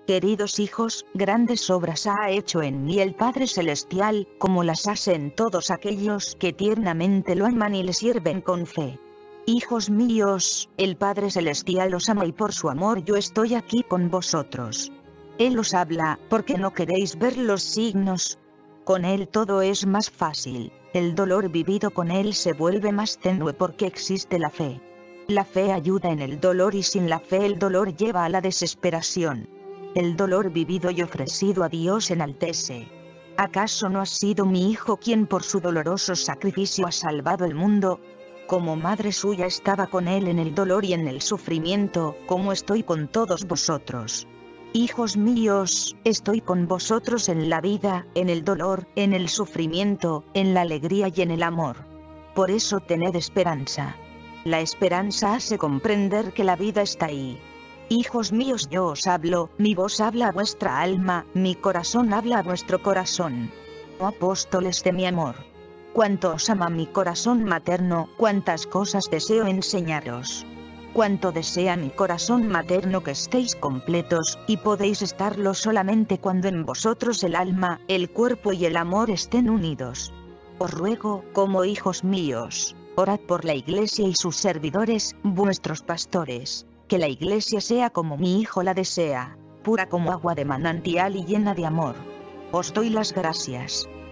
Queridos hijos, grandes obras ha hecho en mí el Padre Celestial, como las hace en todos aquellos que tiernamente lo aman y le sirven con fe. Hijos míos, el Padre Celestial os ama y por su amor yo estoy aquí con vosotros. Él os habla, porque no queréis ver los signos. Con Él todo es más fácil, el dolor vivido con Él se vuelve más tenue porque existe la fe. La fe ayuda en el dolor y sin la fe el dolor lleva a la desesperación. El dolor vivido y ofrecido a Dios enaltece. ¿Acaso no ha sido mi Hijo quien por su doloroso sacrificio ha salvado el mundo? Como madre suya estaba con Él en el dolor y en el sufrimiento, como estoy con todos vosotros. Hijos míos, estoy con vosotros en la vida, en el dolor, en el sufrimiento, en la alegría y en el amor. Por eso tened esperanza. La esperanza hace comprender que la vida está ahí. Hijos míos, yo os hablo, mi voz habla a vuestra alma, mi corazón habla a vuestro corazón. Oh apóstoles de mi amor. Cuánto os ama mi corazón materno, cuántas cosas deseo enseñaros. Cuánto desea mi corazón materno que estéis completos, y podéis estarlo solamente cuando en vosotros el alma, el cuerpo y el amor estén unidos. Os ruego, como hijos míos, orad por la Iglesia y sus servidores, vuestros pastores. Que la Iglesia sea como mi Hijo la desea, pura como agua de manantial y llena de amor. Os doy las gracias.